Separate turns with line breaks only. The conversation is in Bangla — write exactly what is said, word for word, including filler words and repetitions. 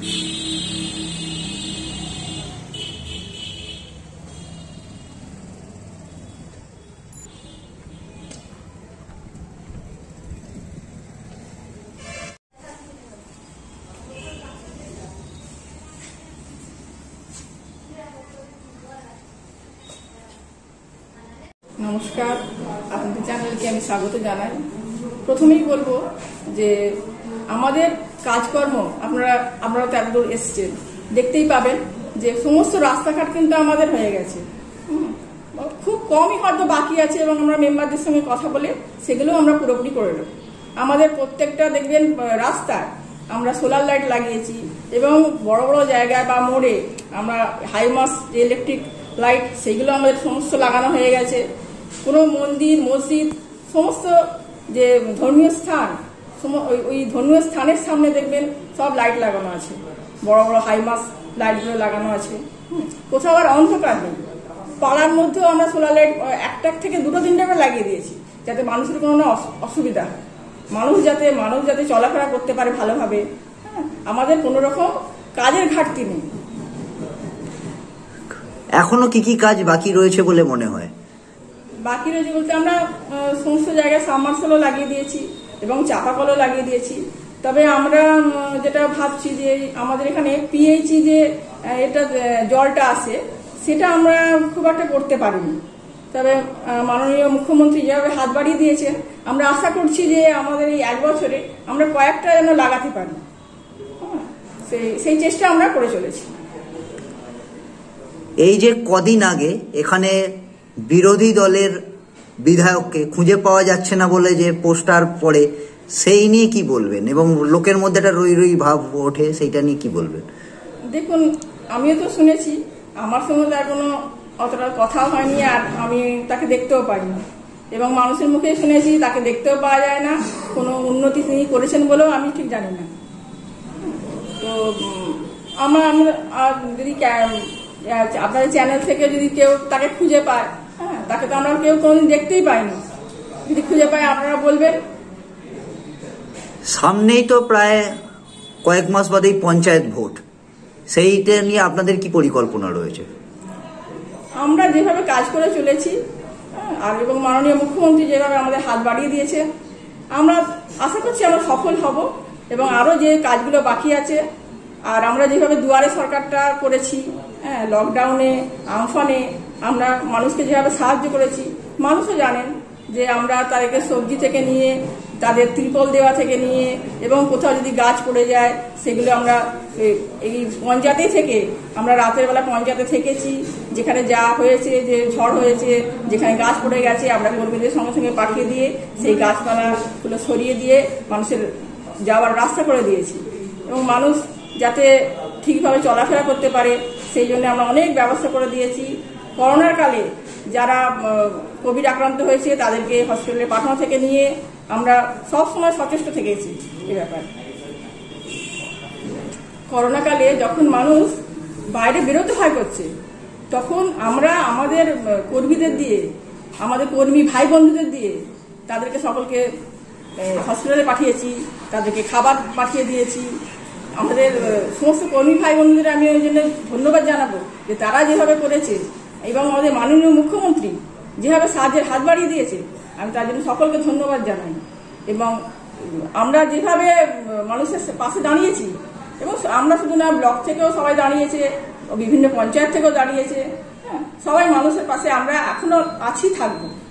নমস্কার, আপনাদের চ্যানেলকে আমি স্বাগত জানাই। প্রথমেই বলবো যে আমাদের কাজকর্ম আপনারা আপনারা তো এতদূর এসছেন, দেখতেই পাবেন যে সমস্ত রাস্তাঘাট কিন্তু আমাদের হয়ে গেছে। খুব কমই হয়তো বাকি আছে এবং আমরা মেম্বারদের সঙ্গে কথা বলে সেগুলো আমরা পুরোপুরি করে নেব। আমাদের প্রত্যেকটা দেখবেন রাস্তায় আমরা সোলার লাইট লাগিয়েছি এবং বড় বড় জায়গায় বা মোড়ে আমরা হাইমাস ইলেকট্রিক লাইট সেগুলো আমাদের সমস্ত লাগানো হয়ে গেছে। কোনো মন্দির মসজিদ সমস্ত যে ধর্মীয় স্থান ওই ধর্মীয় স্থানের সামনে দেখবেন সব লাইট লাগানো আছে, বড় বড় হাইমাস লাইটগুলো লাগানো আছে। কোথাও আর অন্ধকার নেই। পাড়ার মধ্যেও আমরা সোলার লাইট একটা থেকে দুটো তিনটা করে লাগিয়ে দিয়েছি, যাতে মানুষের কোনো অসুবিধা হয়, মানুষ যাতে মানুষ যাতে চলাফেরা করতে পারে ভালোভাবে। আমাদের কোনো রকম কাজের ঘাটতি নেই।
এখনো কি কি কাজ বাকি রয়েছে বলে মনে হয়?
বাকি রয়েছে বলতে আমরা সমস্ত জায়গায় সাবমার্সেলও লাগিয়ে দিয়েছি এবং চাপা কলও লাগিয়ে দিয়েছি। তবে আমরা যেটা ভাবছি যে আমাদের এখানে পিএইচই যে এটা জলটা আসে সেটা আমরা খুব একটা করতে পারিনি। তবে মাননীয় মুখ্যমন্ত্রী যেভাবে হাত বাড়িয়ে দিয়েছেন, আমরা আশা করছি যে আমাদের এই এক বছরে আমরা কয়েকটা যেন লাগাতে পারি, সেই চেষ্টা আমরা করে চলেছি।
এই যে কদিন আগে এখানে বিরোধী দলের বিধায়ককে খুঁজে পাওয়া যাচ্ছে না বলে যে পোস্টার পড়ে, সেই নিয়ে কি বলবেন? এবং লোকের মধ্যে একটা রই রই ভাব ওঠে, সেইটা নিয়ে কি বলবেন?
দেখুন, আমিও তো শুনেছি, আমার সঙ্গে তার কোনো অতটা কথাও হয়নি, আর আমি তাকে দেখতেও পাইনি এবং মানুষের মুখে শুনেছি তাকে দেখতেও পাওয়া যায় না। কোনো উন্নতি তিনি করেছেন বলেও আমি ঠিক জানি না। তো আমরা আমরা যদি আপনাদের চ্যানেল থেকে যদি কেউ তাকে খুঁজে পায়, হ্যাঁ, তাকে তো আমরা কেউ কোনোদিন দেখতেই পাইনি, যদি খুঁজে পায় আপনারা বলবেন।
সামনেই তো প্রায় কয়েক মাস বাদেই পঞ্চায়েত ভোট, সেইটা নিয়ে আপনাদের কি পরিকল্পনা রয়েছে?
আমরা যেভাবে কাজ করে চলেছি আর এবং মাননীয় মুখ্যমন্ত্রী যেভাবে আমাদের হাত বাড়িয়ে দিয়েছে, আমরা আশা করছি আমরা সফল হব এবং আরো যে কাজগুলো বাকি আছে, আর আমরা যেভাবে দুয়ারে সরকারটা করেছি, হ্যাঁ, লকডাউনে আমফানে আমরা মানুষকে যেভাবে সাহায্য করেছি, মানুষও জানেন যে আমরা তাদেরকে সবজি থেকে নিয়ে তাদের ত্রিপল দেওয়া থেকে নিয়ে এবং কোথাও যদি গাছ পড়ে যায় সেগুলো আমরা এই পঞ্চায়েতে থেকে আমরা রাতের বেলা পঞ্চায়েতে থেকেছি, যেখানে যা হয়েছে, যে ঝড় হয়েছে, যেখানে গাছ পড়ে গেছে আমরা কর্মীদের সঙ্গে সঙ্গে পাঠিয়ে দিয়ে সেই গাছপালাগুলো সরিয়ে দিয়ে মানুষের যাওয়ার রাস্তা করে দিয়েছি এবং মানুষ যাতে ঠিকভাবে চলাফেরা করতে পারে সেই জন্য আমরা অনেক ব্যবস্থা করে দিয়েছি। করোনার কালে যারা কোভিড আক্রান্ত হয়েছে তাদেরকে হসপিটালে পাঠানো থেকে নিয়ে আমরা সবসময় সচেষ্ট থেকেছি এ ব্যাপারে। করোনা কালে যখন মানুষ বাইরে বেরোতে ভয় করছে, তখন আমরা আমাদের কর্মীদের দিয়ে, আমাদের কর্মী ভাই বন্ধুদের দিয়ে তাদেরকে সকলকে হসপিটালে পাঠিয়েছি, তাদেরকে খাবার পাঠিয়ে দিয়েছি। আমাদের সমস্ত কর্মী ভাই বন্ধুদের আমি ওই জন্য ধন্যবাদ জানাবো যে তারা যেভাবে করেছে এবং আমাদের মাননীয় মুখ্যমন্ত্রী যেভাবে সাহায্যের হাত বাড়িয়ে দিয়েছে, আমি তার জন্য সকলকে ধন্যবাদ জানাই। এবং আমরা যেভাবে মানুষের পাশে দাঁড়িয়েছি, এবং আমরা শুধু না, ব্লক থেকেও সবাই দাঁড়িয়েছে, বিভিন্ন পঞ্চায়েত থেকেও দাঁড়িয়েছে, হ্যাঁ, সবাই মানুষের পাশে আমরা এখনো আছি, থাকবো।